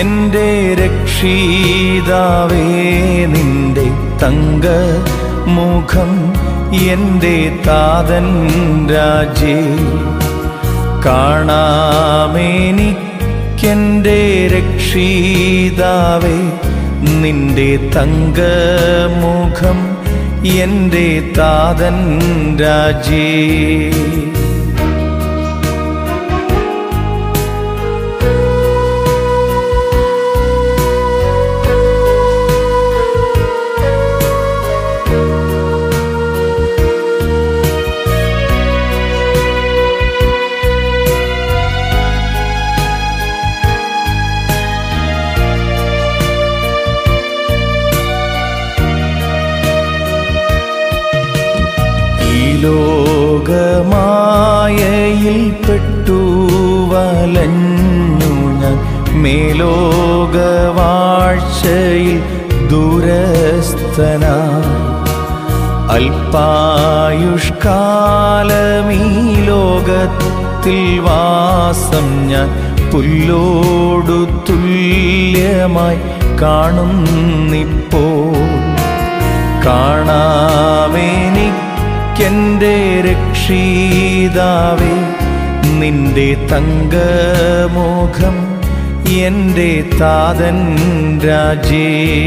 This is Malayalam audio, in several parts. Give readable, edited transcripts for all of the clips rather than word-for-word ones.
എൻ്റെ രക്ഷിതാവേ നിന്റെ തങ്ക മുഖം എൻ്റെ താതൻ രാജേ കാണാമെനിക്കെൻ്റെ രക്ഷിതാവേ നിന്റെ തങ്ക മുഖം എൻ്റെ താതൻ രാജേ ലോകമായയിൽ പെട്ടു വലഞ്ഞു ഞാൻ മേലോകവാഴ്ചയിൽ ദൂരസ്ഥനായി അല്പായുഷ്കാലമീ ലോകത്തിൽ വാസം ഞാൻ പുല്ലോടു തുല്യമായി കാണുന്നിപ്പോൾ കാണാമെനിക്കെൻ്റെ രക്ഷിതാവേ നിന്റെ തങ്കമുഖം എൻ്റെ താതൻ രാജേ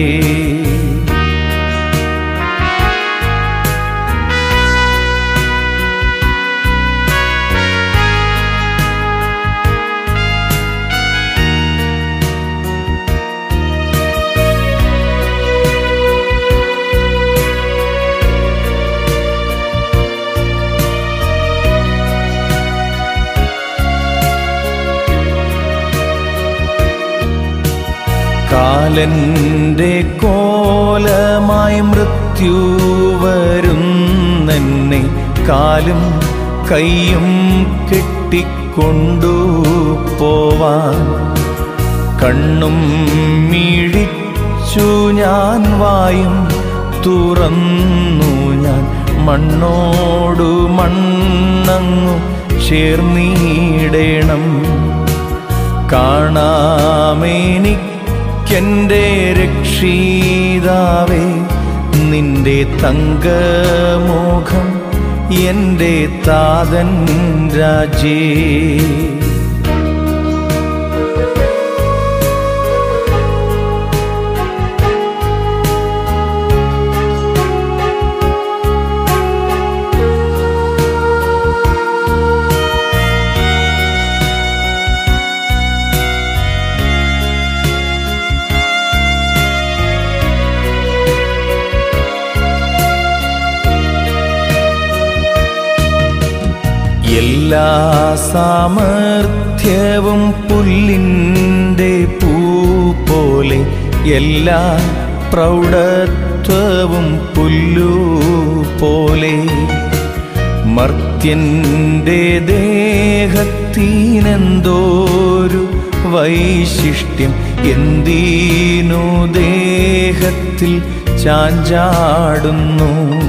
കാലന്റെ കോലമായി മൃത്യു വരുന്നെന്നെ കാലും കൈയും കെട്ടിക്കൊണ്ടു പോവാൻ കണ്ണും മിഴിച്ചു ഞാൻ വായും തുറന്നു ഞാൻ മണ്ണോടു മണ്ണങ്ങു ചേർന്നിടണം കാണാമെനിക്കെൻ്റെ രക്ഷിതാവേ നിന്റെ തങ്കമുഖം എൻ്റെ താതൻ രാജേ എല്ലാ സാമർഥ്യവും പുല്ലിൻ്റെ പൂ പോലെ എല്ലാ പ്രൗഢത്വവും പുല്ലു പോലെ മർത്യൻ്റെ ദേഹത്തിനെന്തോരു വൈശിഷ്ട്യം എന്തിനു ദേഹത്തിൽ ചാഞ്ചാടുന്നു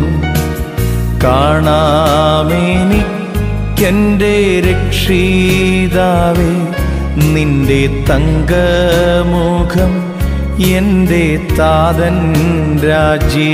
കാണാമെനിക്കെൻ്റെ രക്ഷിതാവേ നിന്റെ തങ്കമുഖം എൻ്റെ താതൻ രാജേ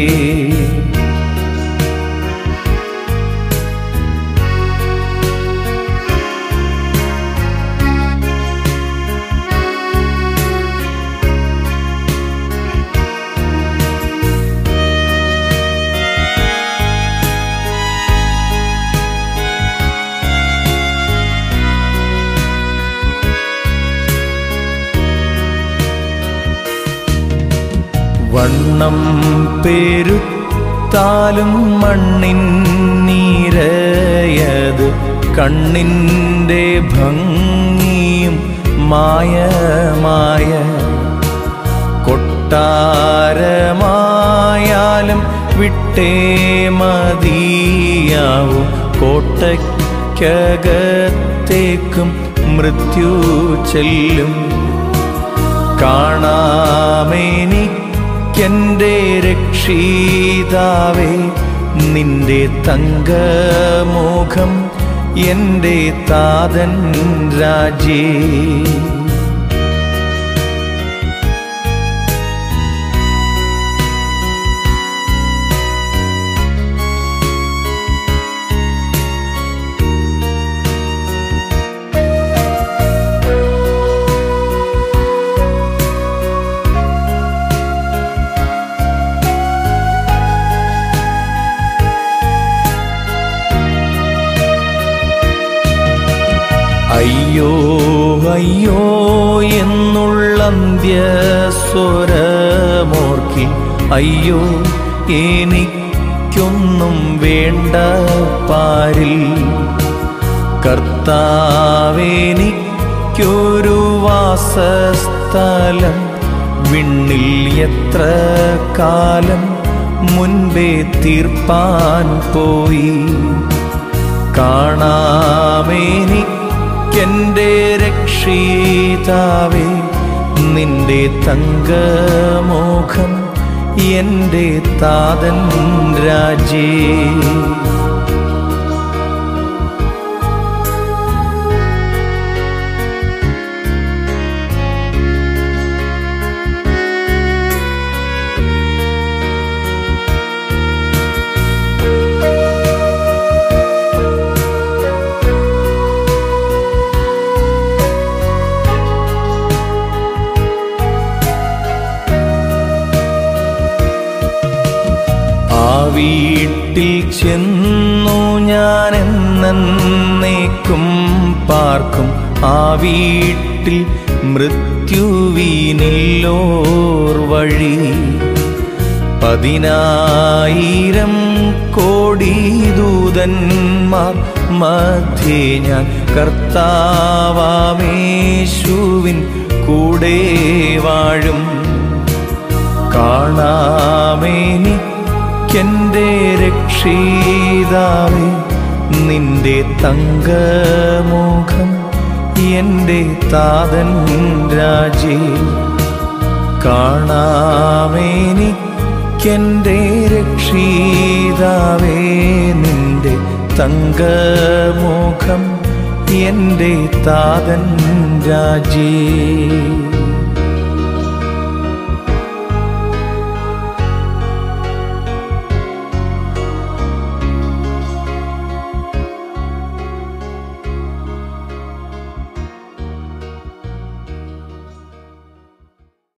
വണ്ണം പെരുത്താലും മണ്ണിൻ നീരയത് കണ്ണിൻ്റെ ഭംഗിയും മായമായ കൊട്ടാരമായാലും വിട്ടേ മതിയാവും കോട്ടയ്ക്കകത്തേക്കും മൃത്യു ചെല്ലും കാണാമെനിക്കെൻ്റെ രക്ഷിതാവേ നിന്റെ തങ്കമുഖം എൻ്റെ താതൻ രാജേ അയ്യോ എന്നുള്ള അന്ത്യസ്വരമോർക്കി അയ്യോ എനിക്കൊന്നും വേണ്ട പാരിൽ കർത്താവെനിക്കൊരു വാസസ്ഥലം വിണ്ണിൽ എത്ര കാലം മുൻപേ തീർപ്പാൻ പോയി കാണാമെനിക്കെൻ്റെ രക്ഷിതാവേ നിന്റെ തങ്കമോഖം എൻ്റെ താതൻ രാജേ വീട്ടിൽ ചെന്നു ഞാൻ എന്നേക്കും പാർക്കും ആ വീട്ടിൽ മൃത്യുവിനില്ലോർ വഴി 10,000 കോടി ദൂതന്മാർ മധ്യേ ഞാൻ കർത്താവേശുവിൻ കൂടെ വാഴും കാണാമെനിക്കെൻ്റെ രക്ഷിതാവേ നിന്റെ തങ്കമുഖം എൻ്റെ താതൻ രാജേ കാണാമെനിക്കെൻ്റെ രക്ഷിതാവേ നിന്റെ തങ്കമുഖം എൻ്റെ താതൻ രാജേ